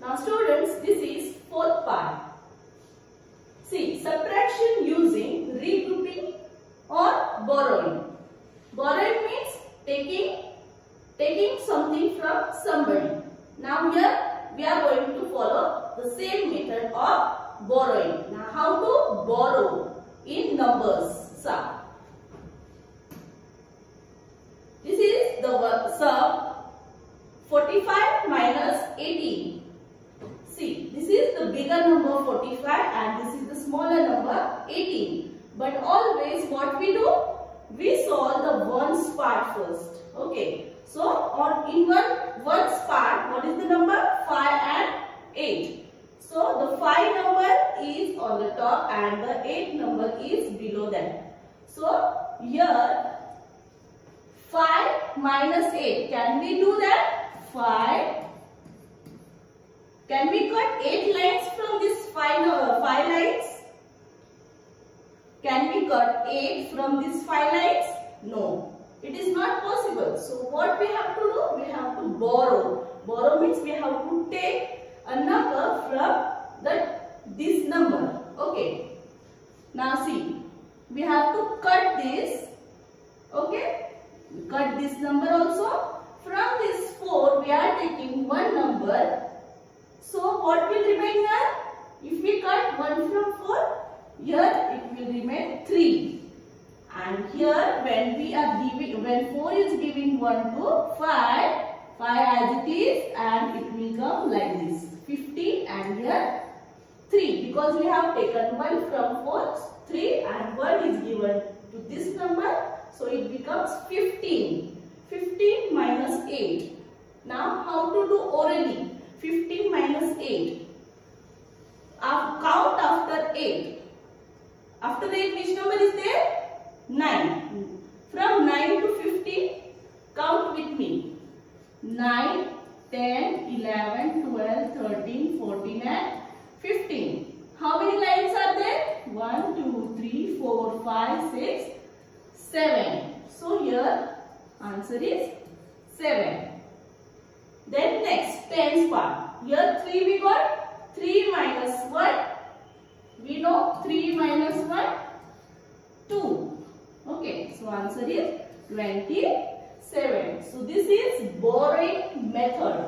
Now students, this is fourth part. See, subtraction using regrouping or borrowing. Borrowing means taking something from somebody. Now here we are going to follow the same method of borrowing. Now how to borrow in numbers sum. This is the sum 45 minus 18. See, this is the bigger number 45 and this is the smaller number 18. But always what we do? We solve the ones part first. Okay. So in ones part, what is the number? 5 and 8. So the 5 number is on the top and the 8 number is below that. So here 5 minus 8. Can we do that? 5. Can we cut 8 lines from this 5 lines? Can we cut 8 from these 5 lines? No. It is not possible. So what we have to do? We have to borrow. Borrow means we have to take a number from this number. Okay. Now see. We have to cut this. Okay. Cut this number also. From this 4 we are taking one number. So what will remain here? If we cut 1 from 4, here it will remain 3. And here when 4 is giving 1 to 5 as it is, and it will come like this 15 and here 3, because we have taken 1 from 4, 3 and 1 is given to this number, so it becomes 15. 15 minus 8. Now how to do orally? 15 minus 8. Count after 8. After 8 which number is there? 9. From 9 to 15, count with me. 9, 10, 11, 12, 13, 14 and 15. How many lines are there? 1, 2, 3, 4, 5, 6, 7. So here answer is 7. Then next, tens part. Here 3 we got. 3 minus 1. We know 3 minus 1, 2. Okay, so answer is 27. So this is borrowing method.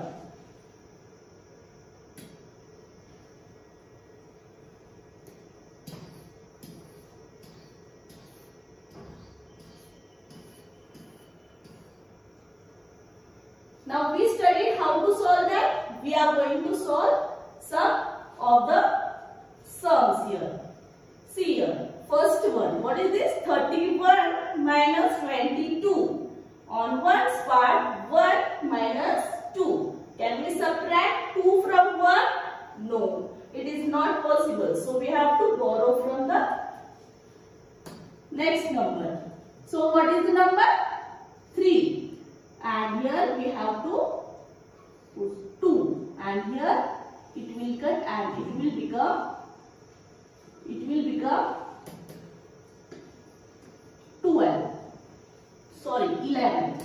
Now we studied how to solve that. We are going to solve some of the sums here. See here. First one. What is this? 31 minus 22. On ones part, 1 minus 2. Can we subtract 2 from 1? No. It is not possible. So we have to borrow from the next number. So what is the number? 3. And here we have to put 2. And here it will cut and it will become 12. Sorry, 11.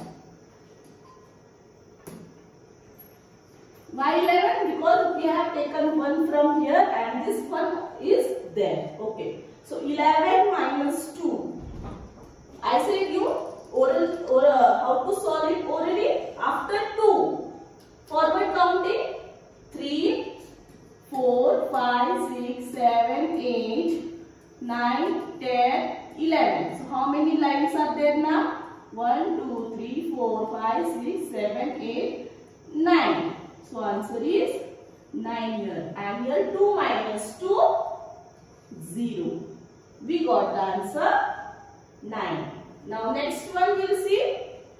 Why 11? Because we have taken 1 from here and this one is there. Okay. So 11 minus 2. I said you how to solve it orally after 2. Forward counting. 3, 4, 5, 6, 7, 8, 9, 10, 11. So how many lines are there now? 1, 2, 3, 4, 5, 6, 7, 8, 9. So answer is 9 here. And here 2 minus 2, 0. We got the answer 9. Now next one we will see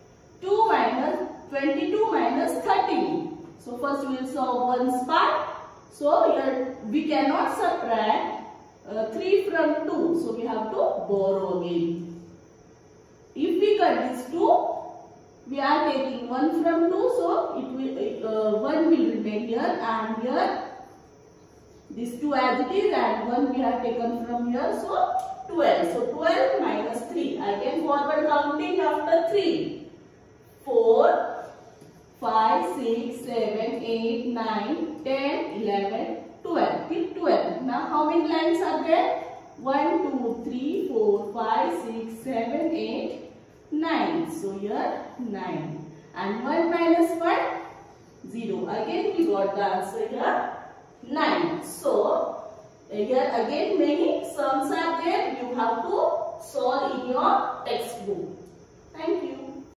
22 minus 13. So first we will solve ones part. So here we cannot subtract 3 from 2. So we have to borrow again. If we cut this 2, we are taking 1 from 2. So it will 1 will remain here and here. This 2 as it is and 1 we have taken from here. So 12. So 12 minus 3. Again forward counting after 3. 4, 5, 6, 7, 8, 9, 10, 11, 12. Till 12. Now how many lines are there? 1, 2, 3, 4, 5, 6, 7, 8, 9. So here 9. And 1 minus 1? 0. Again we got the answer here 9. So here again many sums are there. You have to solve in your textbook.